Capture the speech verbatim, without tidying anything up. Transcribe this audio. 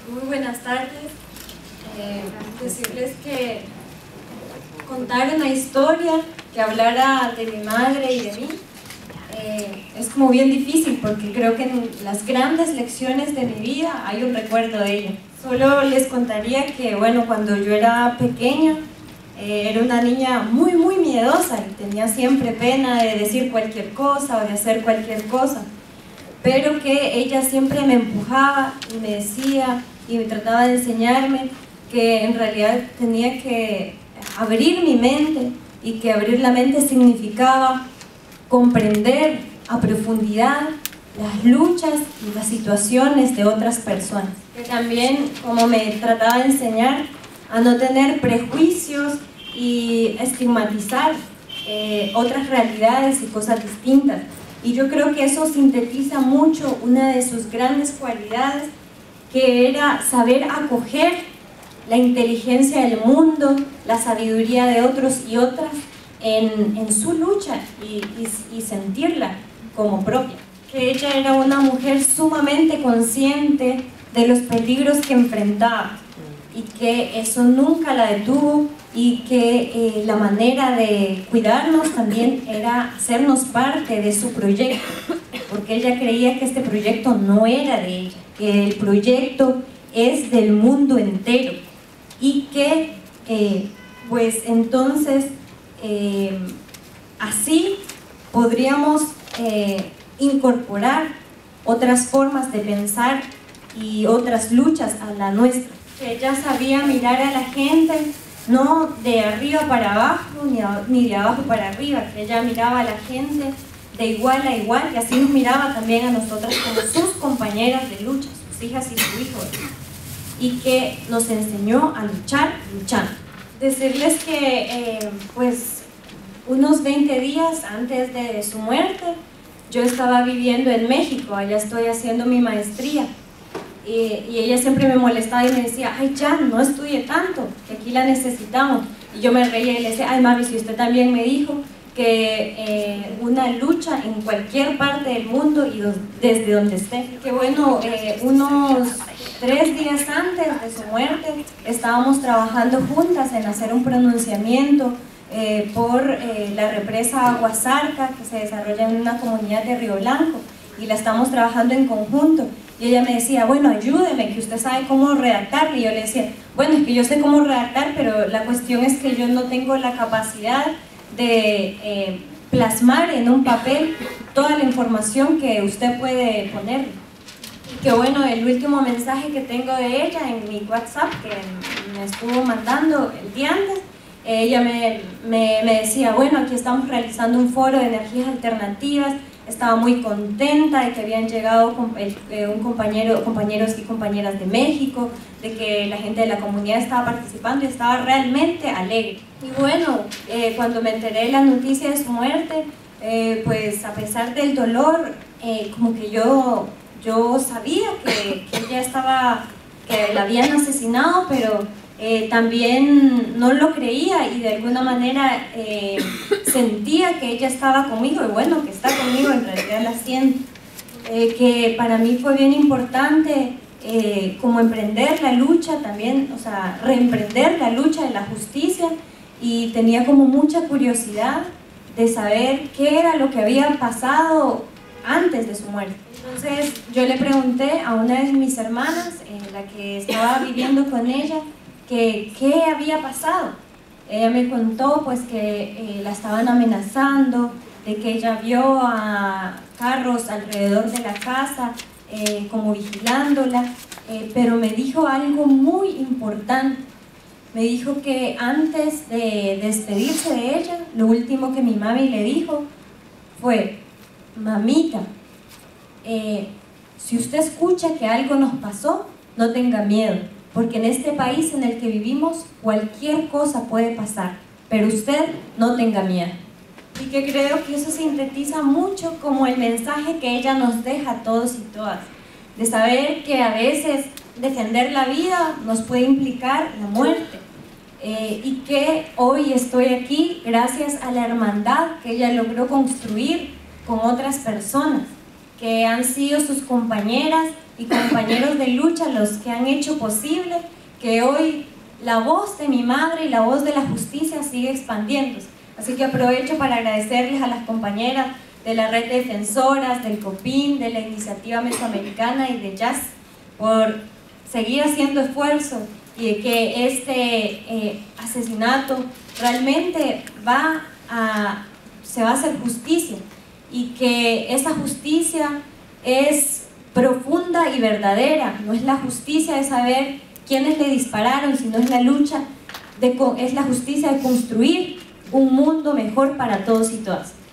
Muy buenas tardes. Eh, decirles que contar una historia que hablara de mi madre y de mí eh, es como bien difícil, porque creo que en las grandes lecciones de mi vida hay un recuerdo de ella. Solo les contaría que, bueno, cuando yo era pequeña eh, era una niña muy muy miedosa y tenía siempre pena de decir cualquier cosa o de hacer cualquier cosa, pero que ella siempre me empujaba y me decía y me trataba de enseñarme que en realidad tenía que abrir mi mente, y que abrir la mente significaba comprender a profundidad las luchas y las situaciones de otras personas. Que también, como me trataba de enseñar, a no tener prejuicios y estigmatizar eh, otras realidades y cosas distintas. Y yo creo que eso sintetiza mucho una de sus grandes cualidades, que era saber acoger la inteligencia del mundo, la sabiduría de otros y otras en, en su lucha y, y, y sentirla como propia. Que ella era una mujer sumamente consciente de los peligros que enfrentaba y que eso nunca la detuvo, y que eh, la manera de cuidarnos también era hacernos parte de su proyecto, porque ella creía que este proyecto no era de ella, que el proyecto es del mundo entero, y que eh, pues entonces eh, así podríamos eh, incorporar otras formas de pensar y otras luchas a la nuestra. Que ella sabía mirar a la gente no de arriba para abajo ni, a, ni de abajo para arriba, que ella miraba a la gente de igual a igual, y así nos miraba también a nosotras como sus compañeras de lucha, sus hijas y su hijo, y que nos enseñó a luchar luchando. Decirles que eh, pues unos veinte días antes de su muerte yo estaba viviendo en México, allá estoy haciendo mi maestría, y, y ella siempre me molestaba y me decía: ay, ya, no estudie tanto, que aquí la necesitamos. Y yo me reía y le decía: ay, mami, si usted también me dijo que eh, una lucha en cualquier parte del mundo y dos, desde donde esté. Que bueno, eh, unos tres días antes de su muerte estábamos trabajando juntas en hacer un pronunciamiento eh, por eh, la represa Aguasarca, que se desarrolla en una comunidad de Río Blanco, y la estamos trabajando en conjunto. Y ella me decía: bueno, ayúdeme, que usted sabe cómo redactar. Y yo le decía: bueno, es que yo sé cómo redactar, pero la cuestión es que yo no tengo la capacidad de eh, plasmar en un papel toda la información que usted puede poner. Y que bueno, el último mensaje que tengo de ella en mi WhatsApp, que me estuvo mandando el día antes, ella me, me, me decía: bueno, aquí estamos realizando un foro de energías alternativas. Estaba muy contenta de que habían llegado un compañero, compañeros y compañeras de México, de que la gente de la comunidad estaba participando, y estaba realmente alegre. Y bueno, eh, cuando me enteré de la noticia de su muerte, eh, pues a pesar del dolor, eh, como que yo, yo sabía que, que ella estaba, que la habían asesinado, pero Eh, también no lo creía, y de alguna manera eh, sentía que ella estaba conmigo, y bueno, que está conmigo, en realidad la siento. Eh, que para mí fue bien importante eh, como emprender la lucha también, o sea, reemprender la lucha de la justicia, y tenía como mucha curiosidad de saber qué era lo que había pasado antes de su muerte. Entonces yo le pregunté a una de mis hermanas, eh, la que estaba viviendo con ella, que qué había pasado. Ella me contó pues que eh, la estaban amenazando, de que ella vio a carros alrededor de la casa eh, como vigilándola, eh, pero me dijo algo muy importante. Me dijo que antes de despedirse de ella, lo último que mi mami le dijo fue: mamita, eh, si usted escucha que algo nos pasó, no tenga miedo, porque en este país en el que vivimos cualquier cosa puede pasar, pero usted no tenga miedo. Y que creo que eso sintetiza mucho como el mensaje que ella nos deja a todos y todas, de saber que a veces defender la vida nos puede implicar la muerte, eh, y que hoy estoy aquí gracias a la hermandad que ella logró construir con otras personas, que han sido sus compañeras y compañeros de lucha los que han hecho posible que hoy la voz de mi madre y la voz de la justicia sigue expandiéndose. Así que aprovecho para agradecerles a las compañeras de la Red de Defensoras, del COPIN, de la Iniciativa Mesoamericana y de Jazz por seguir haciendo esfuerzo y de que este eh, asesinato realmente va a, se va a hacer justicia, y que esa justicia es profunda y verdadera. No es la justicia de saber quiénes le dispararon, sino es la lucha, de, es la justicia de construir un mundo mejor para todos y todas.